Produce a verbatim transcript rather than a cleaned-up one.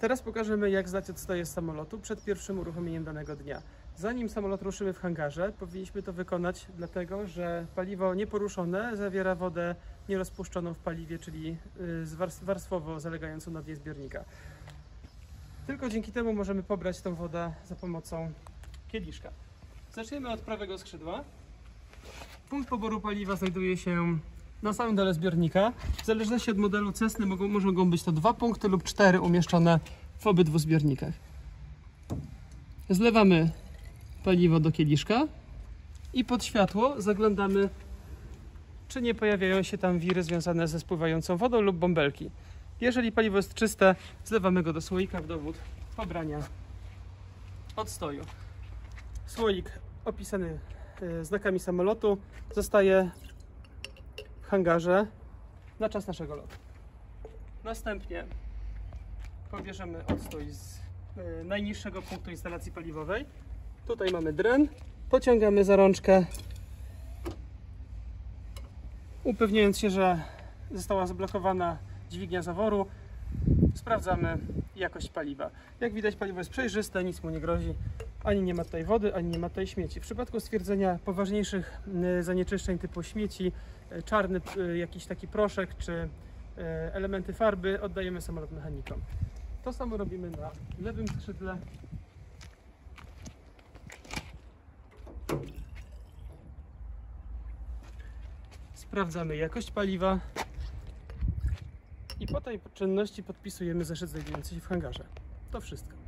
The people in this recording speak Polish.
Teraz pokażemy, jak zdać odstoje z samolotu przed pierwszym uruchomieniem danego dnia. Zanim samolot ruszymy w hangarze, powinniśmy to wykonać, dlatego że paliwo nieporuszone zawiera wodę nierozpuszczoną w paliwie, czyli warstwowo zalegającą na dnie zbiornika. Tylko dzięki temu możemy pobrać tą wodę za pomocą kieliszka. Zaczniemy od prawego skrzydła. Punkt poboru paliwa znajduje się na samym dole zbiornika. W zależności od modelu Cessny mogą, mogą być to dwa punkty lub cztery umieszczone w obydwu zbiornikach. Zlewamy paliwo do kieliszka i pod światło zaglądamy, czy nie pojawiają się tam wiry związane ze spływającą wodą lub bąbelki. Jeżeli paliwo jest czyste, zlewamy go do słoika w dowód pobrania odstoju. Słoik opisany znakami samolotu zostaje w hangarze na czas naszego lotu. Następnie pobierzemy odstój z najniższego punktu instalacji paliwowej. Tutaj mamy dren, pociągamy za rączkę, upewniając się, że została zablokowana dźwignia zaworu. Sprawdzamy jakość paliwa. Jak widać, paliwo jest przejrzyste, nic mu nie grozi. Ani nie ma tutaj wody, ani nie ma tutaj śmieci. W przypadku stwierdzenia poważniejszych zanieczyszczeń typu śmieci, czarny jakiś taki proszek czy elementy farby, oddajemy samolot mechanikom. To samo robimy na lewym skrzydle. Sprawdzamy jakość paliwa i po tej czynności podpisujemy zeszyt znajdujący się w hangarze. To wszystko.